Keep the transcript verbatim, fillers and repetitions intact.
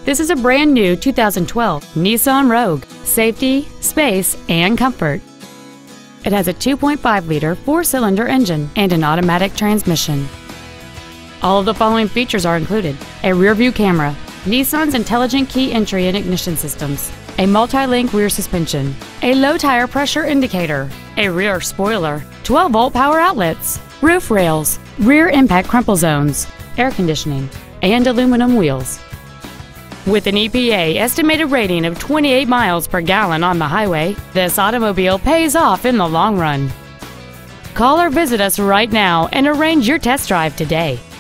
This is a brand new two thousand twelve Nissan Rogue. Safety, space, and comfort. It has a two point five liter four-cylinder engine and an automatic transmission. All of the following features are included: a rear-view camera, Nissan's intelligent key entry and ignition systems, a multi-link rear suspension, a low tire pressure indicator, a rear spoiler, twelve volt power outlets, roof rails, rear impact crumple zones, air conditioning, and aluminum wheels. With an E P A estimated rating of twenty-eight miles per gallon on the highway, this automobile pays off in the long run. Call or visit us right now and arrange your test drive today.